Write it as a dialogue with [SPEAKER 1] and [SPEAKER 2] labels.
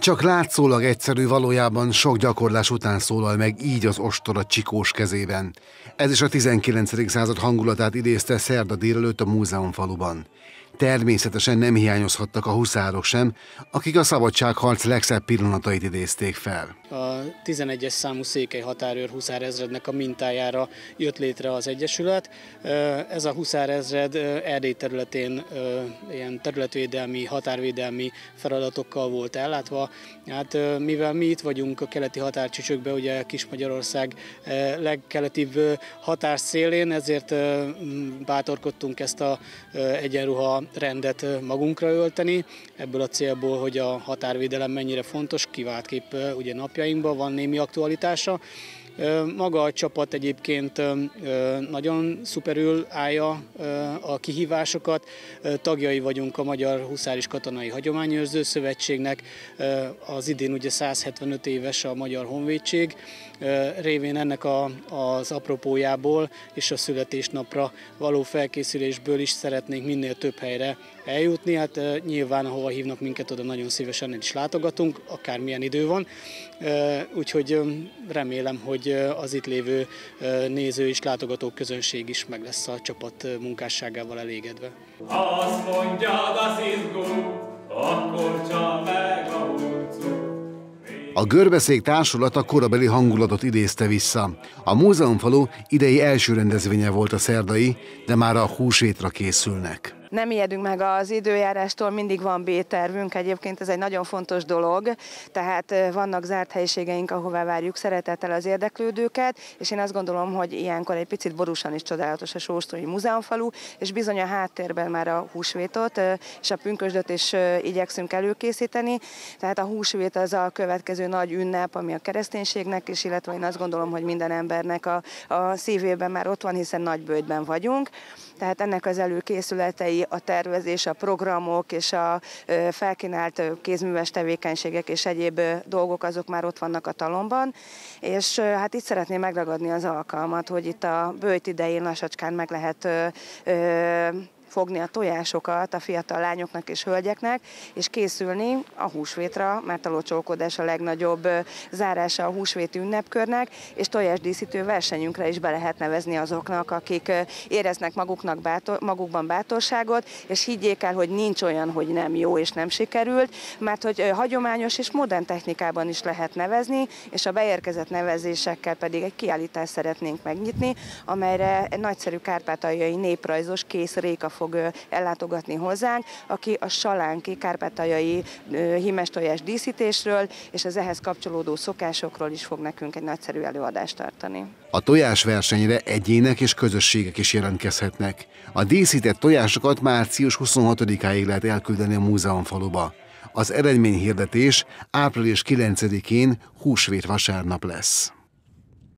[SPEAKER 1] Csak látszólag egyszerű, valójában sok gyakorlás után szólal meg így az ostor a csikós kezében. Ez is a 19. század hangulatát idézte szerda délelőtt a Múzeumfaluban. Természetesen nem hiányozhattak a huszárok sem, akik a szabadságharc legszebb pillanatait idézték fel.
[SPEAKER 2] A 11-es számú székely határőr huszárezrednek a mintájára jött létre az Egyesület. Ez a huszárezred Erdély területén ilyen területvédelmi, határvédelmi feladatokkal volt ellátva. Hát, mivel mi itt vagyunk a keleti határcsücsökben, ugye Kis-Magyarország legkeletibb határszélén, ezért bátorkodtunk ezt a egyenruha rendet magunkra ölteni. Ebből a célból, hogy a határvédelem mennyire fontos, kiváltképp ugye napjainkban van némi aktualitása. Maga a csapat egyébként nagyon szuperül állja a kihívásokat. Tagjai vagyunk a Magyar Huszáris Katonai Hagyományőrző Szövetségnek. Az idén ugye 175 éves a Magyar Honvédség. Révén ennek az apropójából és a születésnapra való felkészülésből is szeretnénk minél több helyre eljutni. Hát nyilván, ahova hívnak minket, oda nagyon szívesen is látogatunk, akármilyen idő van. Úgyhogy remélem, hogy az itt lévő néző és látogató közönség is meg lesz a csapat munkásságával elégedve.
[SPEAKER 3] Azt mondjad az izgó, akkor csak meg a hurcú.
[SPEAKER 1] A Görbeszék társulat a korabeli hangulatot idézte vissza. A Múzeumfalu idei első rendezvénye volt a szerdai, de már a húsvétra készülnek.
[SPEAKER 4] Nem ijedünk meg az időjárástól, mindig van B-tervünk, egyébként ez egy nagyon fontos dolog, tehát vannak zárt helyiségeink, ahová várjuk szeretettel az érdeklődőket, és én azt gondolom, hogy ilyenkor egy picit borúsan is csodálatos a Sóstrói Múzeumfalu, és bizony a háttérben már a húsvétot és a pünkösdöt is igyekszünk előkészíteni, tehát a húsvét az a következő nagy ünnep, ami a kereszténységnek is, illetve én azt gondolom, hogy minden embernek a szívében már ott van, hiszen nagyböjtben vagyunk, tehát ennek az előkészületei, a tervezés, a programok és a felkínált kézműves tevékenységek és egyéb dolgok azok már ott vannak a talomban, és hát itt szeretném megragadni az alkalmat, hogy itt a böjt idején lassacskán meg lehet fogni a tojásokat a fiatal lányoknak és hölgyeknek, és készülni a húsvétra, mert a locsolkodás a legnagyobb zárása a húsvéti ünnepkörnek, és tojásdíszítő versenyünkre is be lehet nevezni azoknak, akik éreznek magukban bátorságot, és higgyék el, hogy nincs olyan, hogy nem jó és nem sikerült, mert hogy hagyományos és modern technikában is lehet nevezni, és a beérkezett nevezésekkel pedig egy kiállítást szeretnénk megnyitni, amelyre egy nagyszerű kárpátaljai néprajzos Kész Réka fog ellátogatni hozzánk, aki a salánki kárpátaljai hímes tojás díszítésről és az ehhez kapcsolódó szokásokról is fog nekünk egy nagyszerű előadást tartani.
[SPEAKER 1] A tojásversenyre egyének és közösségek is jelentkezhetnek. A díszített tojásokat március 26-áig lehet elküldeni a Múzeumfaluba. Az eredményhirdetés április 9-én húsvét vasárnap lesz.